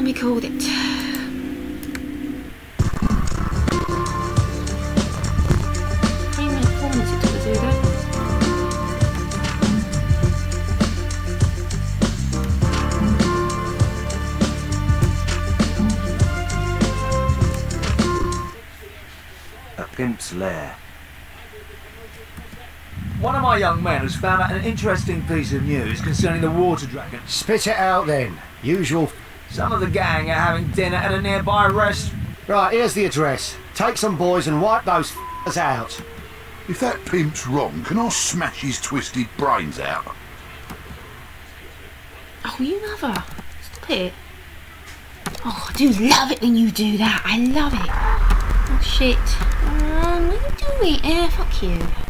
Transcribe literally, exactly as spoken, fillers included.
we called it. Three minutes, four minutes it took to do that. A pimp's lair. One of my young men has found out an interesting piece of news concerning the water dragon. Spit it out then. Usual. Some of the gang are having dinner at a nearby restaurant. Right, here's the address. Take some boys and wipe those f***ers out. If that pimp's wrong, can I smash his twisted brains out? Oh, you mother. Stop it. Oh, I do love it when you do that. I love it. Oh, shit. Um, what are you doing? Eh, fuck you.